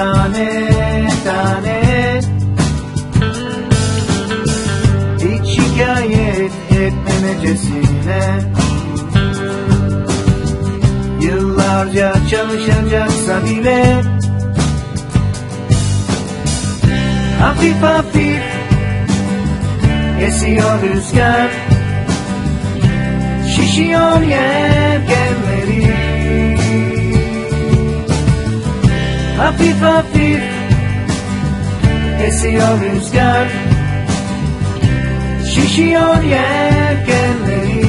tane tane, hiç şikayet etmemecesine. Yıllarca çalışacaksa bile hafif hafif esiyor rüzgar, şişiyor yelkenleri. Hafif hafif esiyor rüzgar, şişiyor yelkenleri.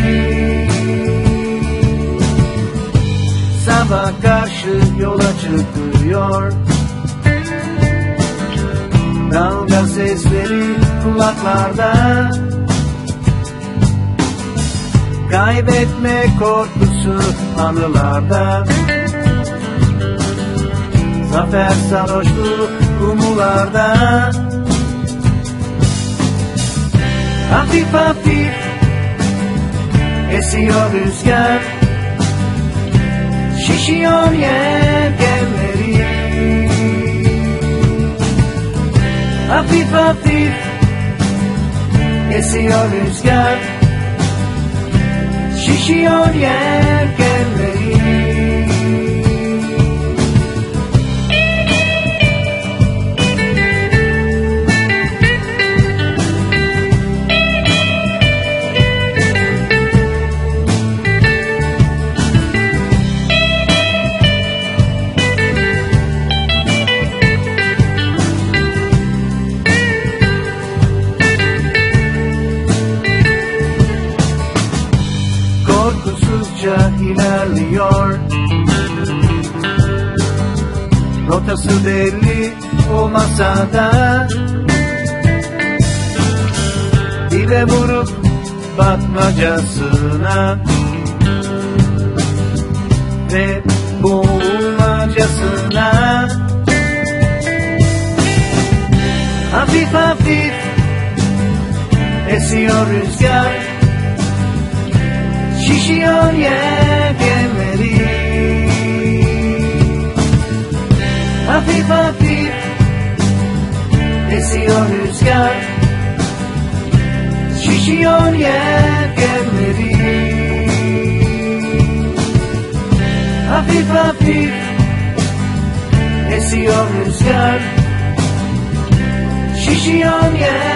Sabah karşı yola çıkıyor, dalga sesleri kulaklarda, kaybetme korkusu anılarda, zafer sarhoşluğu umularda. Hafif hafif esiyor rüzgar, şişiyor yelkenleri. Hafif hafif esiyor rüzgar, şişiyor yelkenleri. Korkusuzca ilerliyor, rotası belli olmasa da dibe vurup batmacasına ve boğulmacasına. Hafif hafif esiyor rüzgar, şişiyor yelkenleri. Hafif hafif esiyor rüzgar, şişiyor yelkenleri. Hafif hafif esiyor rüzgar, şişiyor yelkenleri.